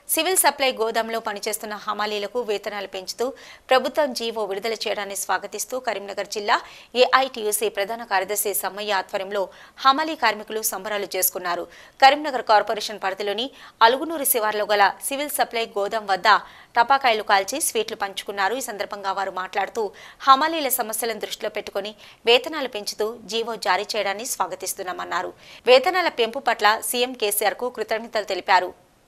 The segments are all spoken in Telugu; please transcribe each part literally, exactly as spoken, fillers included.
సివిల్ సప్లై గోదాంలో పనిచేస్తున్న హమాలీలకు వేతనాలు పెంచుతూ ప్రభుత్వం జీవో విడుదల చేయడాన్ని స్వాగతిస్తూ కరీంనగర్ జిల్లా ఏఐటీయూసీ ప్రధాన కార్యదర్శి సమ్మయ్య ఆధ్వర్యంలో హమాలీ కార్మికులు సంబరాలు చేసుకున్నారు. కరీంనగర్ కార్పొరేషన్ పరిధిలోని అలుగునూరు శివార్లో గల సివిల్ సప్లై గోదాం వద్ద టపాకాయలు కాల్చి స్వీట్లు పంచుకున్నారు. ఈ సందర్భంగా వారు మాట్లాడుతూ హమాలీల సమస్యలను దృష్టిలో పెట్టుకుని వేతనాలు పెంచుతూ జీవో జారీ చేయడాన్ని స్వాగతిస్తున్నామన్నారు. వేతనాల పెంపు పట్ల సీఎం కేసీఆర్ కు కృతజ్ఞతలు తెలిపారు.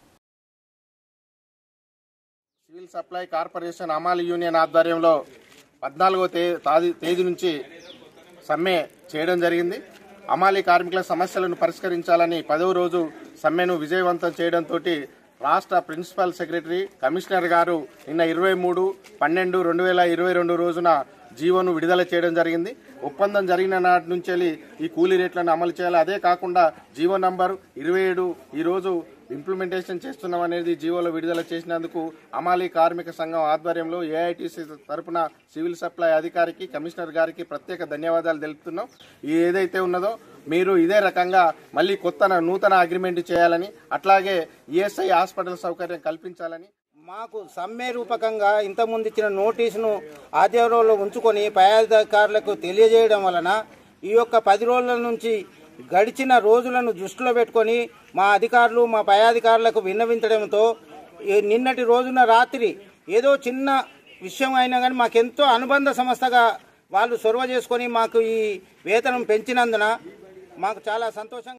సివిల్ సప్లై కార్పొరేషన్ హమాలీ యూనియన్ ఆధ్వర్యంలో పద్నాలుగో తేదీ నుంచి సమ్మె చేయడం జరిగింది. హమాలీ కార్మికుల సమస్యలను పరిష్కరించాలని పదవ రోజు సమ్మెను విజయవంతం చేయడంతో రాష్ట్ర ప్రిన్సిపల్ సెక్రటరీ కమిషనర్ గారు నిన్న ఇరవై మూడు పన్నెండు రెండు వేల ఇరవై రెండు రోజున జీవోను విడుదల చేయడం జరిగింది. ఒప్పందం జరిగిన నాటి నుంచి ఈ కూలీ రేట్లను అమలు చేయాలి. అదే కాకుండా జీవో నంబర్ ఇరవై ఏడు ఈరోజు ఇంప్లిమెంటేషన్ చేస్తున్నాం అనేది జీవోలో విడుదల చేసినందుకు హమాలీ కార్మిక సంఘం ఆధ్వర్యంలో ఏఐటీసీ తరఫున సివిల్ సప్లై అధికారికి కమిషనర్ గారికి ప్రత్యేక ధన్యవాదాలు తెలుపుతున్నాం. ఏదైతే ఉన్నదో మీరు ఇదే రకంగా మళ్ళీ కొత్త నూతన అగ్రిమెంట్ చేయాలని, అట్లాగే ఈఎస్ఐ హాస్పిటల్ సౌకర్యం కల్పించాలని మాకు సమ్మె రూపకంగా ఇంతకుముందు ఇచ్చిన నోటీసును ఆధ్వర్యంలో ఉంచుకొని పై అధికారులకు తెలియజేయడం వలన ఈ యొక్క పది రోజుల నుంచి గడిచిన రోజులను దృష్టిలో పెట్టుకొని మా అధికారులు మా పై అధికారులకు విన్నవించడంతో నిన్నటి రోజున రాత్రి ఏదో చిన్న విషయం అయినా కానీ మాకెంతో అనుబంధ సంస్థగా వాళ్ళు చొరవ చేసుకొని మాకు ఈ వేతనం పెంచినందున మాకు చాలా సంతోషంగా